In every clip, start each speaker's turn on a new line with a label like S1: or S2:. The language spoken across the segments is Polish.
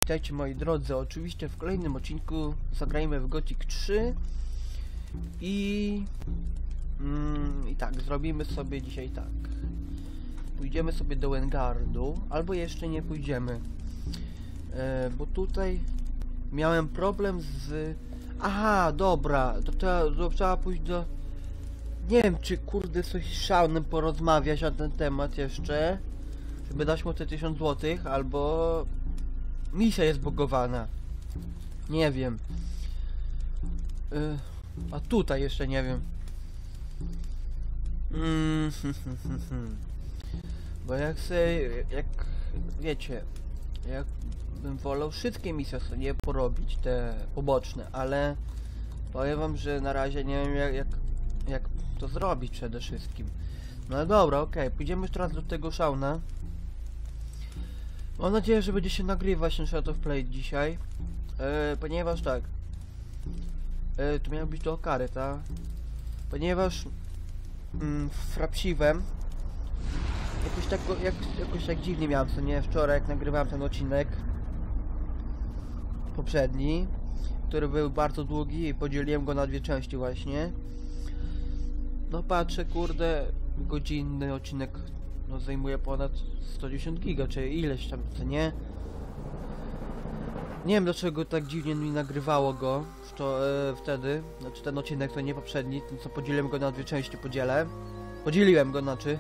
S1: Witajcie moi drodzy, oczywiście w kolejnym odcinku zagrajmy w Gothic 3 i tak, zrobimy sobie dzisiaj tak. Pójdziemy sobie do Wengardu, albo jeszcze nie pójdziemy, bo tutaj miałem problem z... Aha, dobra, to trzeba pójść do... Nie wiem, czy kurde coś z Shaunem porozmawiać na ten temat jeszcze, żeby dać mu te 1000 złotych, albo misja jest bugowana. Nie wiem. A tutaj jeszcze nie wiem. Bo jak wiecie, jak bym wolał wszystkie misje sobie porobić, te poboczne, ale powiem wam, że na razie nie wiem jak to zrobić przede wszystkim. No dobra, okej, pójdziemy już teraz do tego Shauna. Mam nadzieję, że będzie się nagrywać ten State of Play dzisiaj, ponieważ tak, to miało być do okary, tak? Ponieważ frapsiwem jakoś tak dziwnie miałem, co nie? Wczoraj jak nagrywałem ten odcinek poprzedni, który był bardzo długi i podzieliłem go na dwie części właśnie. No patrzę, kurde, godzinny odcinek no zajmuje ponad 110 giga, czy ileś tam, co nie? Nie wiem dlaczego tak dziwnie mi nagrywało go wtedy, znaczy ten odcinek to nie poprzedni, ten co podzieliłem go na dwie części, podzieliłem go, znaczy.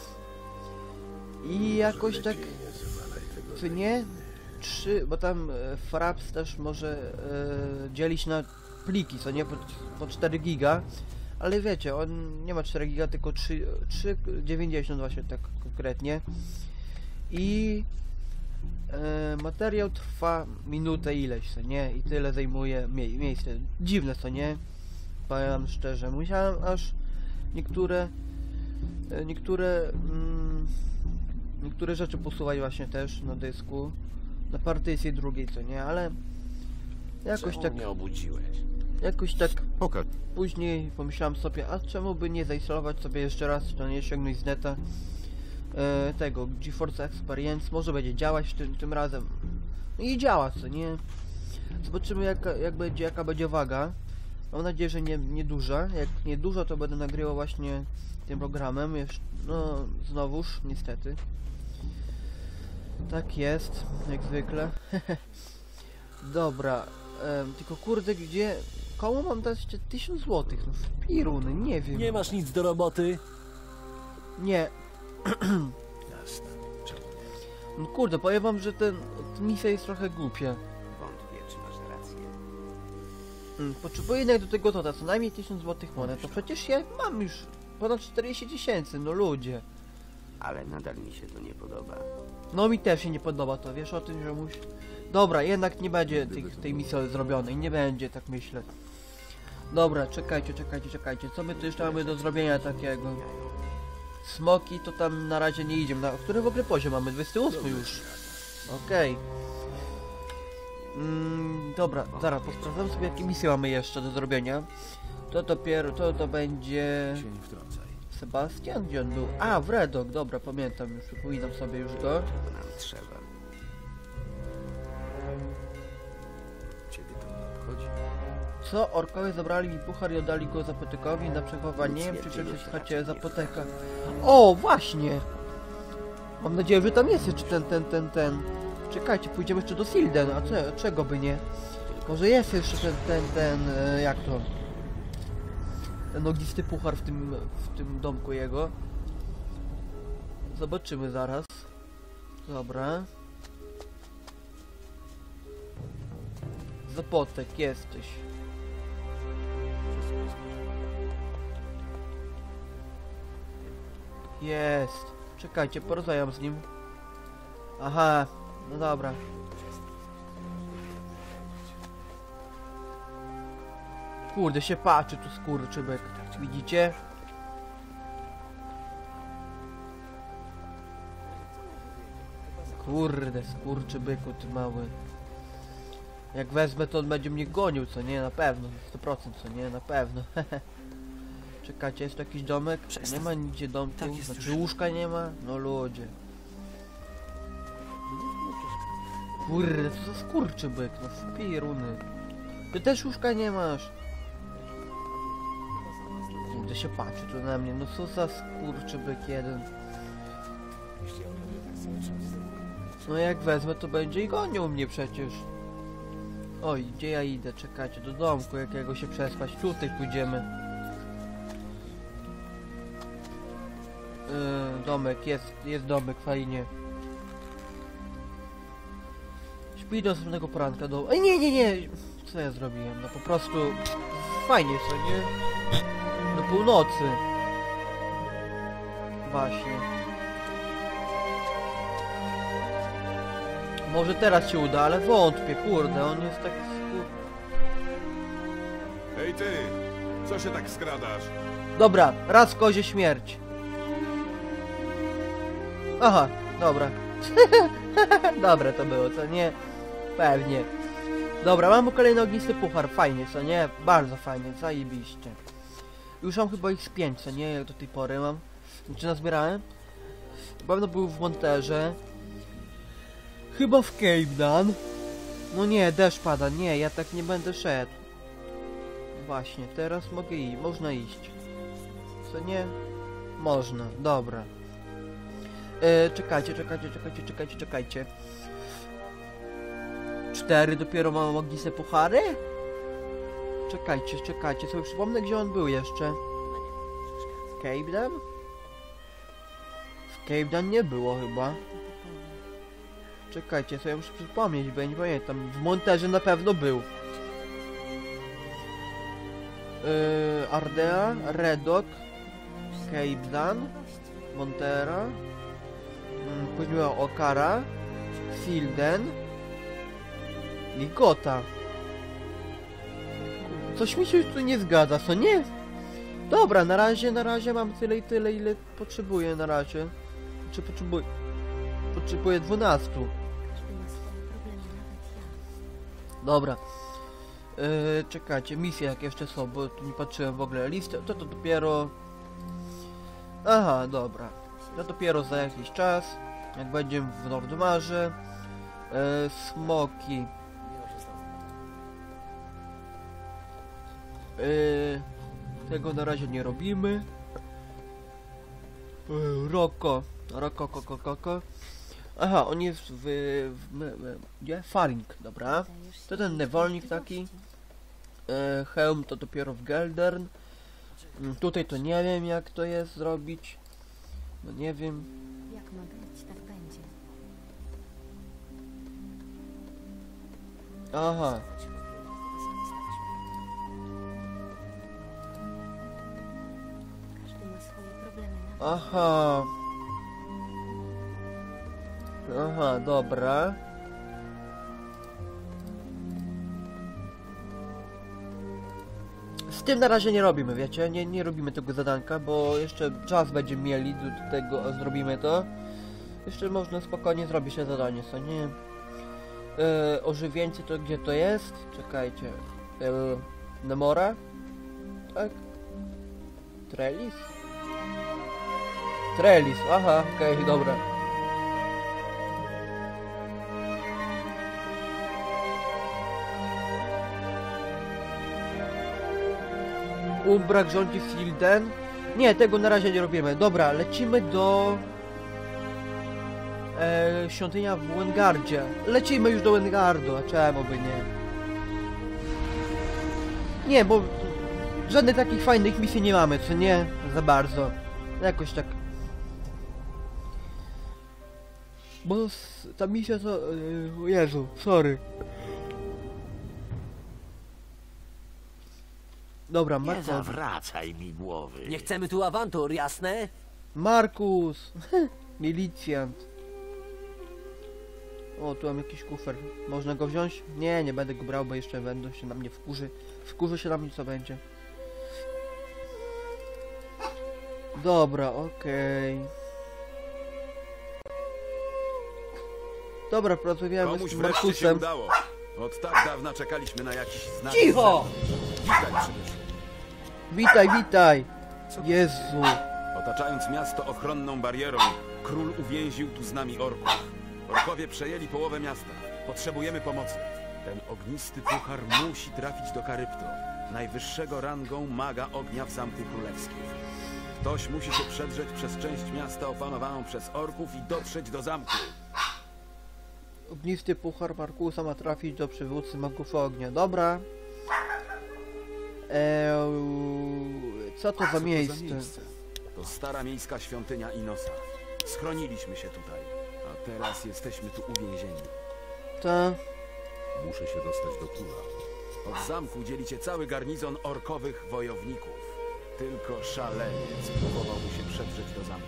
S1: I jakoś tak, co nie? Bo tam Fraps też może dzielić na pliki, co nie? Po 4 giga. Ale wiecie, on nie ma 4 giga, tylko 3,90 właśnie tak konkretnie. I materiał trwa minutę ileś, co nie? I tyle zajmuje miejsce. Dziwne, co nie? Powiem szczerze, musiałem aż niektóre rzeczy posuwać właśnie też na dysku. Na partycji drugiej, co nie? Ale jakoś tak...
S2: mnie obudziłeś?
S1: Jakoś tak później pomyślałem sobie, a czemu by nie zainstalować sobie jeszcze raz, czy to nie ściągnąć z neta tego GeForce Experience, może będzie działać tym razem. No i działa, co nie? Zobaczymy jaka będzie waga. Mam nadzieję, że nie duża. Jak nie dużo, to będę nagrywał właśnie tym programem. No znowuż, niestety. Tak jest, jak zwykle. Dobra. Tylko kurde, komu mam dać 1000 złotych? No w piruny, nie wiem.
S2: Nie masz nic do roboty?
S1: Nie.
S2: Jasne, czemu nie?
S1: No kurde, powiem wam, że ta misja jest trochę głupia.
S2: Wątpię, czy masz rację.
S1: Potrzebuję jednak do tego to co najmniej 1000 złotych monet. To przecież ja mam już ponad 40 000, no ludzie.
S2: Ale nadal mi się to nie podoba.
S1: No mi też się nie podoba to, wiesz o tym, że Dobra, jednak nie będzie tej misji zrobionej, nie będzie, tak myślę. Dobra, czekajcie. Co my tu jeszcze mamy do zrobienia takiego? Smoki to tam na razie nie idziemy. Na który w ogóle poziom mamy? 28 już. Okej. Dobra, zaraz posprawdzam sobie jakie misje mamy jeszcze do zrobienia. To dopiero, to będzie... Sebastian, gdzie on był? A, Wredok, dobra, pamiętam, już przypominam sobie już go.
S2: Czego nam trzeba? Ciebie to nie obchodzi.
S1: Co? Orkowie zabrali mi puchar i oddali go Zapotekowi na przechowanie. Nie wiem, czy przecież w chacie Zapoteka. O, właśnie! Mam nadzieję, że tam jest jeszcze ten. Czekajcie, pójdziemy jeszcze do Silden, a czego by nie? Może jest jeszcze ten, jak to? Ten ognisty puchar w tym domku jego. Zobaczymy zaraz. Dobra. Zapotek, jesteś. Jest. Czekajcie, porozmawiam z nim. Aha, no dobra. Kurde, się patrzy tu skurczybek. Widzicie? Kurde, skurczybyku ty mały. Jak wezmę, to on będzie mnie gonił, co nie? Na pewno, 100%, co nie? Na pewno. Czekajcie, jest tu jakiś domek? Nie ma nigdzie domku,
S2: Tak jest
S1: znaczy
S2: już.
S1: łóżka nie ma? No ludzie. Kurde, co za skurczybyk, no piruny. Ty też łóżka nie masz. Kurde, się patrzy tu na mnie, no co za skurczybyk jeden. No jak wezmę, to będzie i gonił mnie przecież. Oj, gdzie ja idę? Czekajcie, do domku jakiego się przespać. Tutaj pójdziemy. Domek, jest domek, fajnie. Śpi do następnego poranka do... Ej, nie! Co ja zrobiłem? No po prostu... Fajnie co, nie? Do północy. Właśnie. Może teraz się uda, ale wątpię, kurde, on jest tak...
S3: Ej ty, co się tak skradasz?
S1: Dobra, raz kozie śmierć. Aha, dobra. Dobre to było, co nie? Pewnie. Dobra, mamy kolejny ognisty puchar, fajnie, co nie? Bardzo fajnie, zajebiście. Już mam chyba ich z 5, co nie? Jak do tej pory mam. Czy nazbierałem? Pewno był w Monterze. Chyba w Cape Dan. No nie, deszcz pada, nie, ja tak nie będę szedł. Właśnie, teraz mogę iść, można iść. Co nie? Można, dobra. Czekajcie. 4 dopiero mam ognisne puchary? Czekajcie, sobie przypomnę, gdzie on był jeszcze. Cape Dan? W Cape Dan nie było chyba. Czekajcie, sobie muszę przypomnieć, bo ja nie pamiętam. W Monterze na pewno był. Ardea, Redok, Cape Dan, Montera, później Okara, Silden, Ligota. Coś mi się tu nie zgadza, co nie? Dobra, na razie mam tyle i tyle, ile potrzebuję na razie. Czy potrzebuję 12. Dobra. Czekajcie, misje jak jeszcze są, bo tu nie patrzyłem w ogóle listę, to dopiero... Aha, dobra. To dopiero za jakiś czas, jak będziemy w Nordmarze. Smoki. Tego na razie nie robimy. Roko. Aha, on jest gdzie? Faring, dobra. To ten niewolnik taki. Hełm to dopiero w Geldern. Tutaj to nie wiem jak to jest zrobić. No nie wiem.
S4: Jak ma być, tak będzie.
S1: Aha.
S4: Każdy ma swoje problemy na
S1: Aha, dobra. Z tym na razie nie robimy, wiecie? Nie robimy tego zadanka, bo jeszcze czas będziemy mieli do tego, zrobimy to. Jeszcze można spokojnie zrobić te zadanie, co nie? Ożywieńcy to gdzie to jest? Czekajcie. Nemora? Tak? Trellis, aha, okej, dobra. Umbrak rządzi Silden. Nie, tego na razie nie robimy. Dobra, lecimy do... świątynia w Wengardzie. Lecimy już do Wengardu, a czemu by nie? Nie, bo... żadnych takich fajnych misji nie mamy, co nie? Za bardzo. Jakoś tak... Bo ta misja to... Jezu, sorry. Dobra,
S5: Nie
S1: Markus.
S5: zawracaj mi głowy.
S6: Nie chcemy tu awantur, jasne?
S1: Markus! Milicjant. O, tu mam jakiś kufer. Można go wziąć? Nie, nie będę go brał, bo jeszcze będą się na mnie wkurzy. Wkurzy się na mnie, co będzie. Dobra, okej. Dobra, porozmawiamy
S3: Komuś
S1: z
S3: wreszcie się
S1: Markusem.
S3: udało. Od tak dawna czekaliśmy na jakiś znak.
S1: Cicho!
S3: Witaj, przybysz.
S1: Witaj! Jezu!
S3: Otaczając miasto ochronną barierą, król uwięził tu z nami orków. Orkowie przejęli połowę miasta. Potrzebujemy pomocy. Ten ognisty puchar musi trafić do Karypto, najwyższego rangą maga ognia w Zamku Królewskim. Ktoś musi się przedrzeć przez część miasta opanowaną przez orków i dotrzeć do zamku.
S1: Ognisty puchar Markusa ma trafić do przywódcy magów ognia. Dobra. Co to za miejsce?
S3: To stara miejska świątynia Inosa. Schroniliśmy się tutaj, a teraz jesteśmy tu uwięzieni.
S1: Ta.
S7: Muszę się dostać do króla.
S3: Od zamku dzielicie cały garnizon orkowych wojowników. Tylko szaleniec próbowałby się przedrzeć do zamku.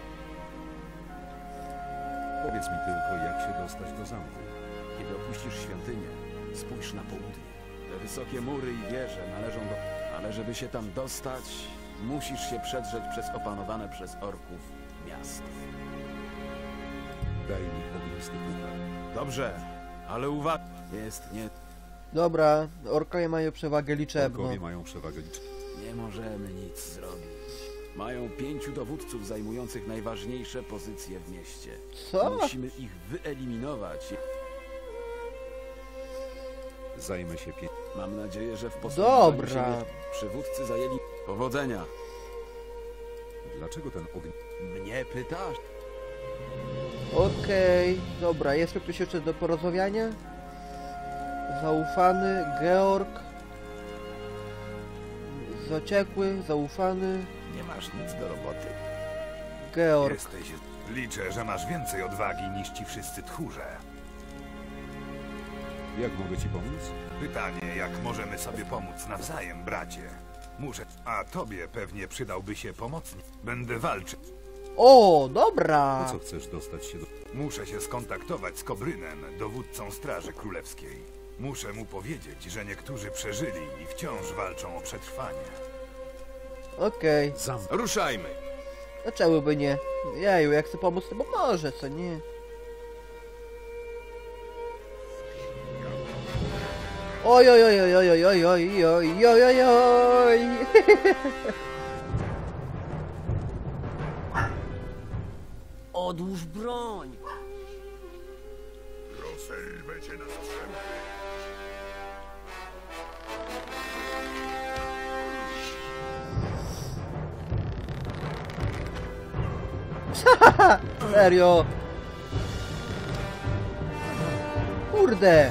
S7: Powiedz mi tylko, jak się dostać do zamku.
S3: Kiedy opuścisz świątynię, spójrz na południe. Te wysokie mury i wieże należą do... Ale żeby się tam dostać, musisz się przedrzeć przez opanowane przez orków miasto.
S7: Daj mi ognisty puchar.
S3: Dobrze, ale uwaga, jest nie...
S1: Dobra, orkowie mają przewagę liczebną.
S7: Orkowie mają przewagę liczebną.
S3: Nie możemy nic zrobić. Mają 5 dowódców zajmujących najważniejsze pozycje w mieście.
S1: Co?
S3: Musimy ich wyeliminować.
S7: Zajmę się
S3: Mam nadzieję, że w
S1: Dobra.
S3: się przywódcy zajęli... Powodzenia.
S7: Dlaczego ten ogień...
S3: Mnie pytasz?
S1: Okej, dobra, jest tu ktoś jeszcze do porozmawiania? Zaufany, Georg. Zaciekły, zaufany,
S8: Nie masz nic do roboty.
S1: Georg.
S8: Jesteś... Liczę, że masz więcej odwagi niż ci wszyscy tchórze.
S7: Jak mogę ci pomóc?
S8: Pytanie, jak możemy sobie pomóc nawzajem, bracie? Muszę... A tobie pewnie przydałby się pomocnik. Będę walczyć.
S1: O, dobra!
S7: Po co chcesz dostać się do...
S8: Muszę się skontaktować z Kobrynem, dowódcą Straży Królewskiej. Muszę mu powiedzieć, że niektórzy przeżyli i wciąż walczą o przetrwanie.
S1: Okej,
S3: Ruszajmy!
S1: dlaczego by nie? Jeju, jak chcę pomóc, to pomoże, co nie? Oj, oj, oj, oj, oj, oj, oj, oj, oj, oj, oj.
S6: Odłóż broń!
S8: Rozerwę cię na strzępy.
S1: Serio? Kurde!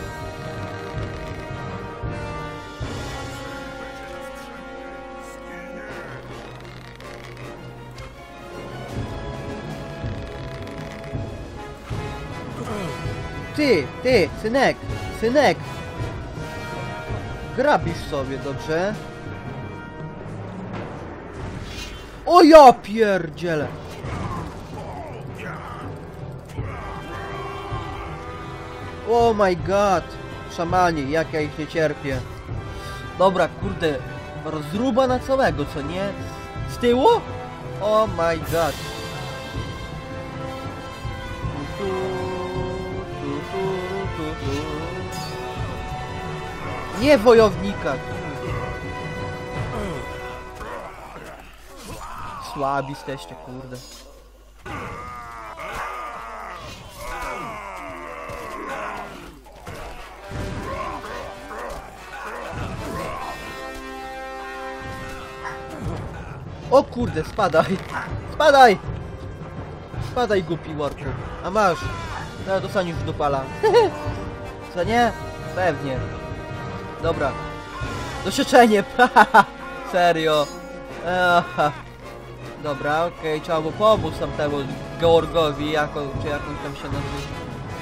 S1: Ty, synek! Grabisz sobie, dobrze? O ja pierdzielę! Oh my god! Szamani, jak ja ich nie cierpię. Dobra, kurde, rozruba na całego, co nie? Z tyłu? Oh my god! Nie wojownika! Słabi jesteście, kurde. O kurde, spadaj! Spadaj! Spadaj, głupi worku. A masz! Teraz dostaniesz do pala. Co nie? Pewnie. Dobra. Doświadczenie! Serio. Aha. Dobra, okej, trzeba mu pomóc tamtemu Georgowi, czy jakąś tam się nazywa.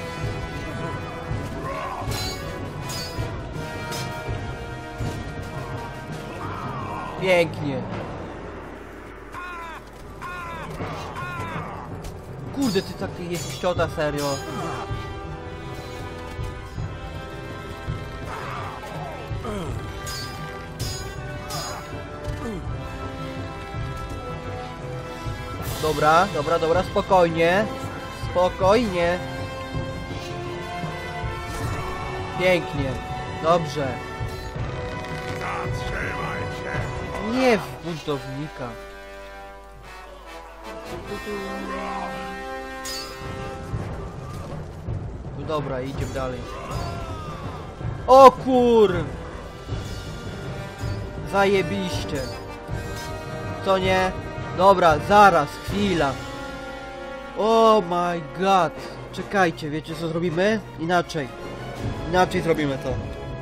S1: Pięknie. Kurde, ty taki jest ściota, serio. Dobra, spokojnie. Spokojnie. Pięknie. Dobrze.
S8: Zatrzymaj się!
S1: Nie w buntownika. dobra, idziemy dalej. O kur... Zajebiście. Co nie? Dobra, zaraz, chwila. Oh my god. Czekajcie, wiecie co zrobimy? Inaczej. Inaczej zrobimy to.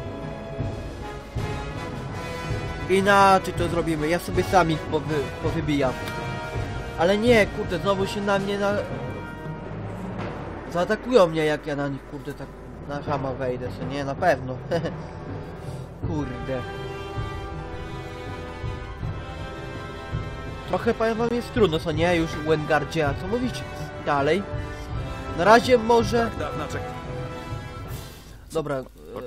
S1: Inaczej to zrobimy. Ja sobie sam ich powybijam. Ale nie, kurde, znowu się na mnie zaatakują mnie, jak ja na nich, kurde, tak na chama wejdę, co nie? Na pewno. Kurde. Trochę, powiem wam, jest trudno, co nie? Już w Wengardzie, a co mówić dalej? Na razie może...
S3: Dawna czeka.
S1: Dobra.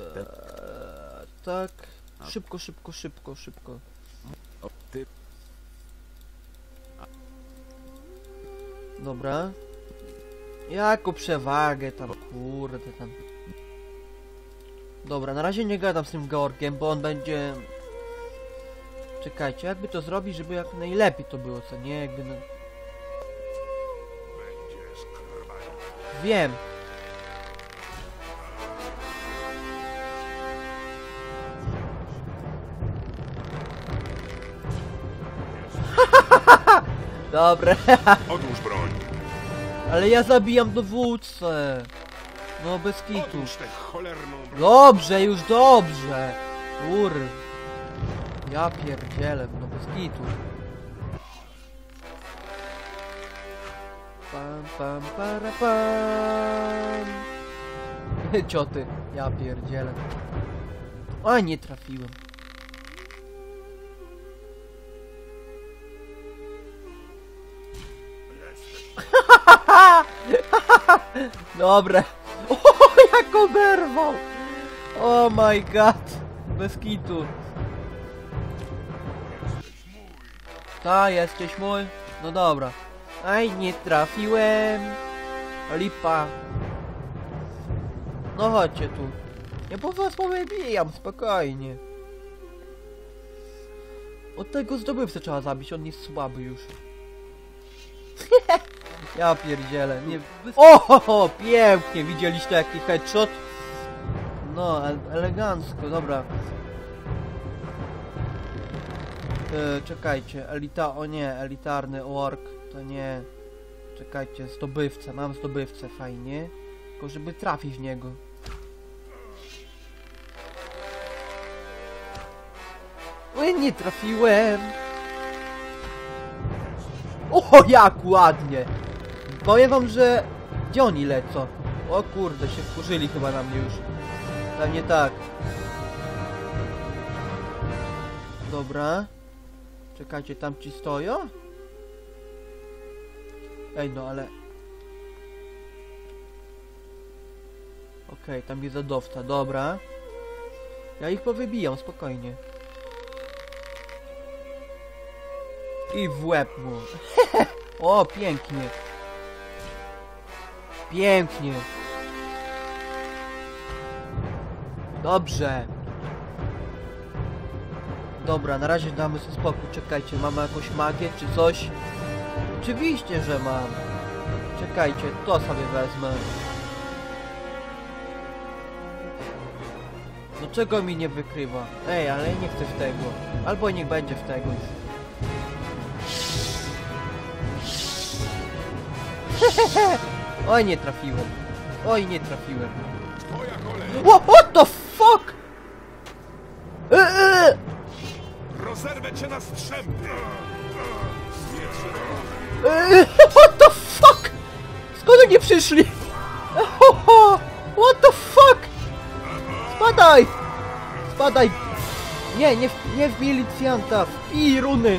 S1: Tak. Szybko.
S3: O, ty...
S1: Dobra. Jaką przewagę tam, kurde tam. Dobra, na razie nie gadam z tym Georgiem, bo on będzie... Czekajcie, jakby to zrobić, żeby jak najlepiej to było, co nie? Jakby no... Wiem. Dobre.
S8: Odłóż broń.
S1: Ale ja zabijam dowódcę. No bez kitu.
S8: Odłóż tę cholerną broń.
S1: Dobrze, już dobrze. Kur... Ja pierdzielę, no bez kitu. Pam, para, pam. Cioty, ja pierdzielę. A, nie trafiłem. Dobre. O, jak oberwał. Oh my god. Bez kitu. Ta, jesteś mój? No dobra. Aj, nie trafiłem. Lipa. No chodźcie tu. Ja po was powybijam, spokojnie. Od tego zdobywcę trzeba zabić, on jest słaby już. Ja pierdzielę, nie... O, pięknie, widzieliście jaki headshot? No, elegancko, dobra. Czekajcie, o nie, elitarny ork, to nie. Czekajcie, zdobywcę, mam zdobywcę, fajnie. Tylko żeby trafić w niego. Oj, nie trafiłem! O, jak ładnie! Powiem wam, że... Gdzie oni lecą? O kurde, się wkurzyli chyba na mnie już. Pewnie tak. Dobra. Czekajcie, tam ci stoją? Ej, no ale... Okej, tam jest zadowca, dobra. Ja ich powybijam, spokojnie. I w łeb mu. O, pięknie. Pięknie. Dobrze. Dobra, na razie damy sobie spokój. Czekajcie, mamy jakąś magię czy coś? Oczywiście, że mam. Czekajcie, to sobie wezmę. No czego mi nie wykrywa? Ej, ale ja nie chcę w tego. Albo niech będzie w tego już. Oj, nie trafiłem. Oj, nie trafiłem. What the fuck?
S8: Rozerwę cię na strzępy.
S1: What the fuck? Skąd oni przyszli? What the fuck? Spadaj! Spadaj! Nie w milicjanta, w piruny!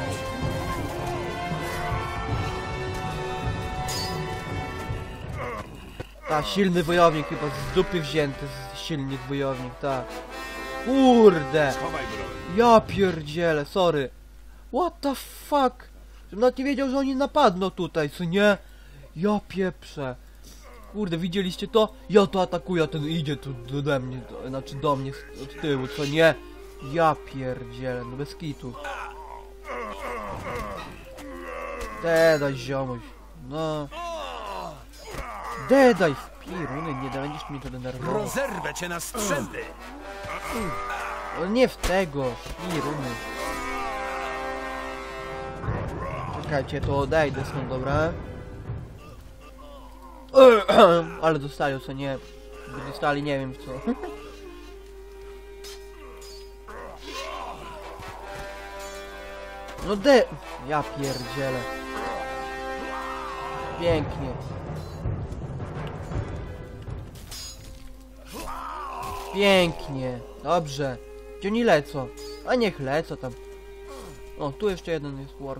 S1: Ta, silny wojownik chyba z dupy wzięty, silny wojownik, tak. Kurde!
S8: Schowaj broń.
S1: Ja pierdzielę, sorry. What the fuck? Żebym nawet nie wiedział, że oni napadną tutaj, co nie? Ja pieprzę. Kurde, widzieliście to? Ja to atakuję, a ten idzie tu do mnie, znaczy do mnie od tyłu, co nie? Ja pierdzielę, no bez kitu. Dedaj, ziomuś. No. Dedaj w I runy, nie będziesz mnie to denerwował.
S3: Rozerwę cię na strzępy!
S1: Ale nie w tego. I runy. Czekajcie, to odejdę stąd, dobra? Ale dostali, co nie? By dostali, nie wiem w co. No ja pierdzielę. Pięknie. Pięknie. Dobrze. Gdzie oni lecą? A niech lecą tam. O, tu jeszcze jeden jest work.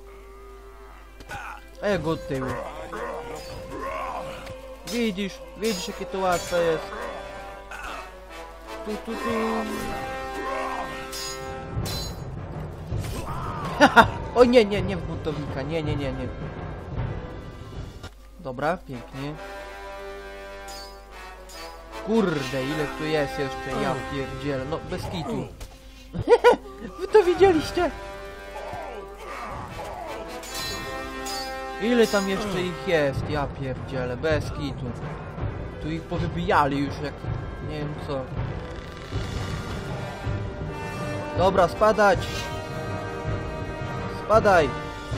S1: A ja go od tyłu. Widzisz jakie to łatwe jest. Tu. O nie w buntownika, nie. Dobra, pięknie. Kurde, ile tu jest jeszcze, ja pierdzielę, no bez kitu. Wy to widzieliście? Ile tam jeszcze ich jest, ja pierdzielę, bez kitu. Tu ich powybijali już jak, nie wiem co. Dobra, spadać! Spadaj!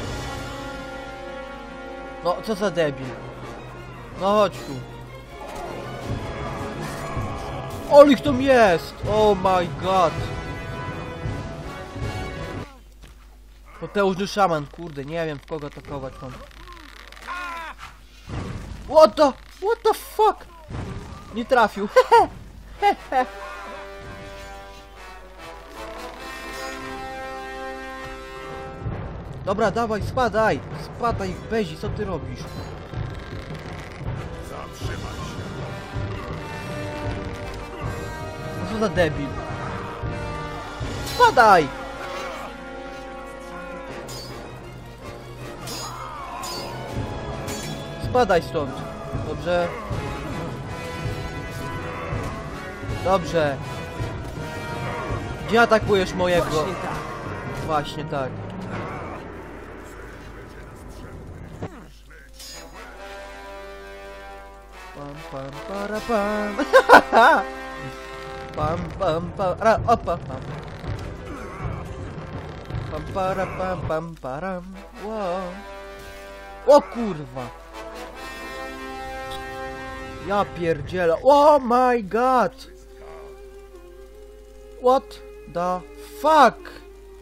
S1: No, co za debil. No chodź tu. O, ich tam jest! Oh my god! Potężny szaman, kurde, nie wiem w kogo atakować mam. What the fuck? Nie trafił. Dobra, dawaj, spadaj! Spadaj, Bezi, co ty robisz? No co za debil? Spadaj! Spadaj stąd. Dobrze. Dobrze. Gdzie atakujesz mojego? Właśnie tak. Pam para pam. Pam para opa pam. Pam para pam param. Wow. O kurwa. Ja pierdzielę. Oh my god. What the fuck?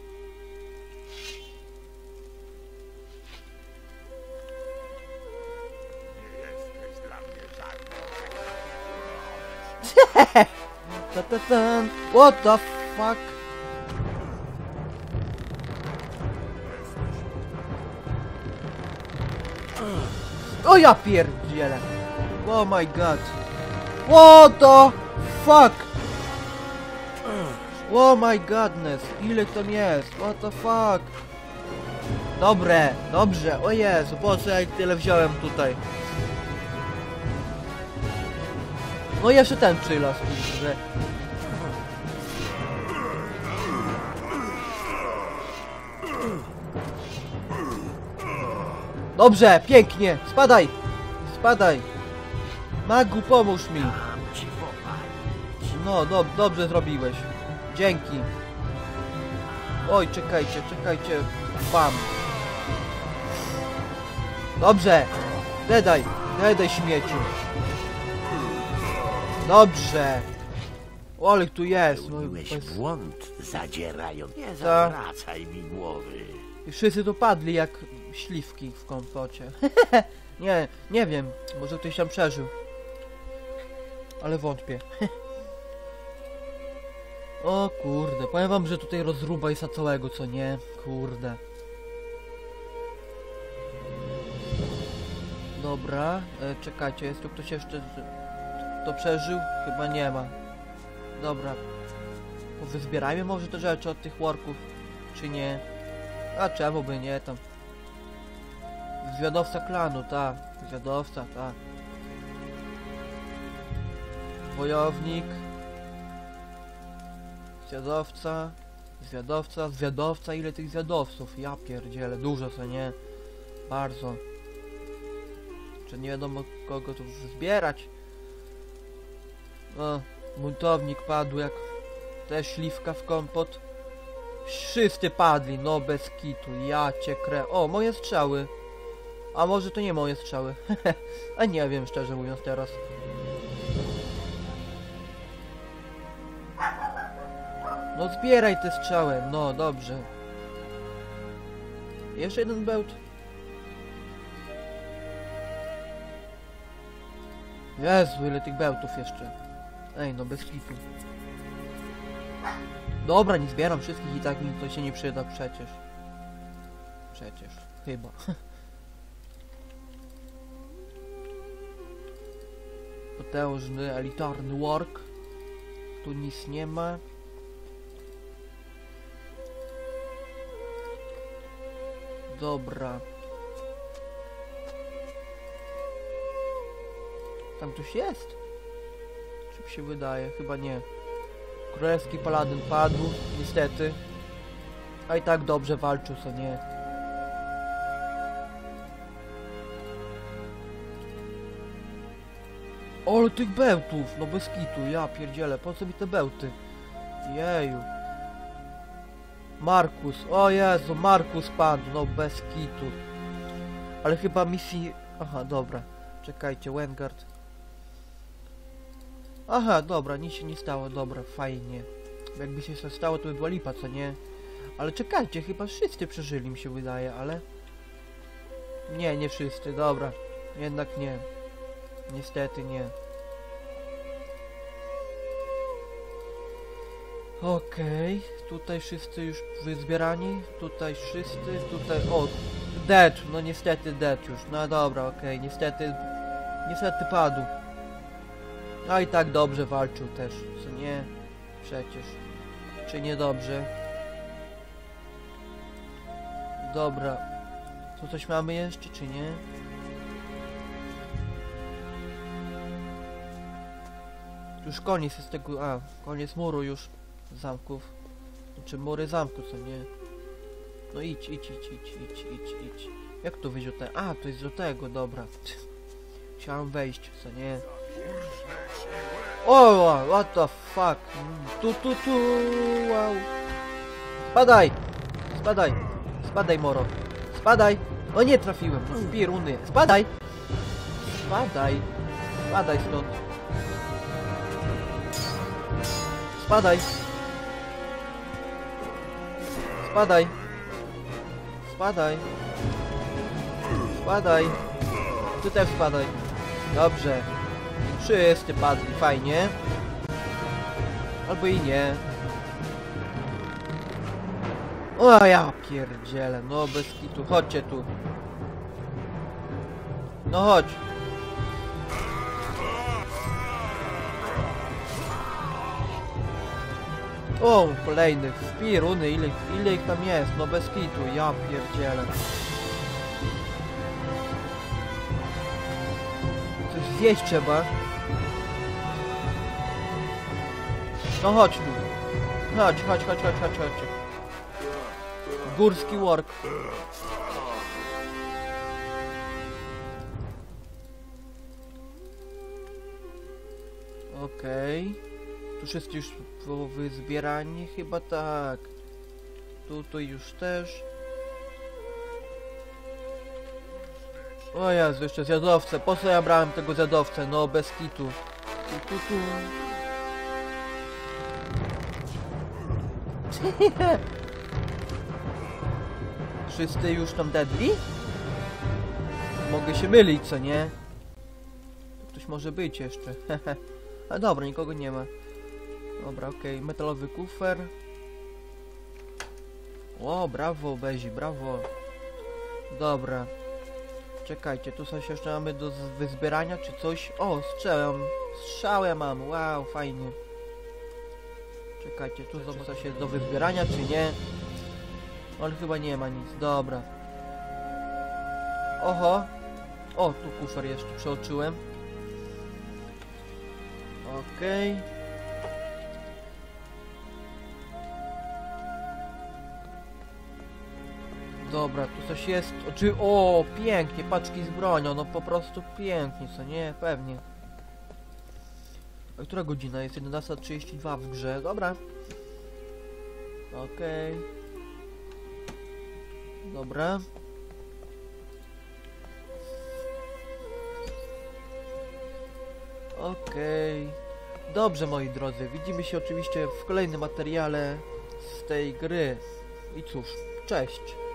S1: What the fuck? O ja pierdzielę. Oh my god. What the fuck? Oh my godness. Ile tam jest? What the fuck? Dobre, dobrze. O Jezu, po co ja tyle wziąłem tutaj? No jeszcze ten przylas, że... Dobrze, pięknie. Spadaj. Spadaj. Magu, pomóż mi. No, dobrze zrobiłeś. Dzięki. Oj, czekajcie. Bam. Dobrze. Dedaj śmieciu. Dobrze. O, ale tu jest. No,
S5: Byłeś
S1: jest...
S5: błąd, zadzierając. Nie
S1: Tak.
S5: zawracaj mi głowy.
S1: I wszyscy tu padli jak śliwki w kompocie. nie wiem. Może ktoś tam przeżył. Ale wątpię. O kurde, powiem wam, że tutaj rozruba jest na całego, co nie? Kurde. Dobra, czekajcie, jest tu ktoś jeszcze, kto przeżył? Chyba nie ma. Dobra. Wyzbierajmy może te rzeczy od tych worków, czy nie? A czemu by nie tam? Zwiadowca klanu, tak. Zwiadowca, tak. Wojownik. Zwiadowca, ile tych zwiadowców? Ja pierdzielę, dużo co nie? Bardzo. Czy nie wiadomo kogo tu zbierać? O, buntownik padł jak te śliwka w kompot. Wszyscy padli, no bez kitu, ja cię krę... O, moje strzały. A może to nie moje strzały? A nie wiem, szczerze mówiąc teraz. No zbieraj te strzały, no dobrze. Jeszcze jeden bełt. Jezu, ile tych bełtów jeszcze. Ej, no bez kitu. Dobra, nie zbieram wszystkich i tak mi to się nie przyda przecież. Przecież, chyba. Potężny, elitarny work. Tu nic nie ma. Dobra. Tam ktoś jest? Czy mi się wydaje? Chyba nie. Królewski paladyn padł, niestety. A i tak dobrze walczył, co nie. Ale tych bełtów, no bez kitu, ja pierdzielę, po co mi te bełty? Jeju. Markus, o Jezu, Markus padł, no bez kitu. Ale chyba misji... Aha, dobra. Czekajcie, Wengard. Aha, dobra, nic się nie stało, dobra, fajnie. Jakby się to stało, to by była lipa, co nie? Ale czekajcie, chyba wszyscy przeżyli, mi się wydaje, ale... Nie, nie wszyscy, dobra. Jednak nie. Niestety nie. Okej, tutaj wszyscy już wyzbierani, tutaj wszyscy, tutaj... O, dead, no niestety dead już, no dobra, okej, niestety padł. A i tak dobrze walczył też, co nie? Przecież. Czy nie dobrze? Dobra. Tu coś mamy jeszcze, czy nie? Już koniec jest tego... A, koniec muru już. Zamków. Znaczy mury zamku, co nie? No idź. Jak to wyjść do tego? A, to jest do tego, dobra. Chciałem wejść, co nie? O, what the fuck? Wow. Spadaj, moro. Spadaj. O, nie trafiłem. Dwie runy. Spadaj stąd. Spadaj. Ty też spadaj. Dobrze. Wszyscy padli, fajnie. Albo i nie. O, ja pierdzielę, no bez kitu, chodźcie tu. No chodź. O, kolejnych, runy, ile ich tam jest, no bez kitu, ja pierdzielę. Coś zjeść trzeba. No chodź tu. Chodź. Górski work. Okej. Tu wszyscy już wyzbierani, chyba tak. Tu już też. O Jezu, jeszcze zjadowce. Po co ja brałem tego zjadowcę? No bez kitu. Tu. Wszyscy już tam deadli? Mogę się mylić, co nie? Ktoś może być jeszcze. A dobra, nikogo nie ma. Dobra, okej. Metalowy kufer. O, brawo, Bezi, brawo. Dobra. Czekajcie, tu coś jeszcze mamy do wyzbierania, czy coś? O, strzałę mam, wow, fajnie. Czekajcie, tu znowu coś jest do wyzbierania, czy nie? Ale chyba nie ma nic, dobra. Oho. O, tu kufer jeszcze przeoczyłem. Okej. Dobra, tu coś jest. O, pięknie, paczki z bronią, no po prostu pięknie, co nie? Pewnie. A która godzina? Jest 11:32 w grze. Dobra. Okej. Dobra. Okej. Dobrze, moi drodzy. Widzimy się oczywiście w kolejnym materiale z tej gry. I cóż, cześć.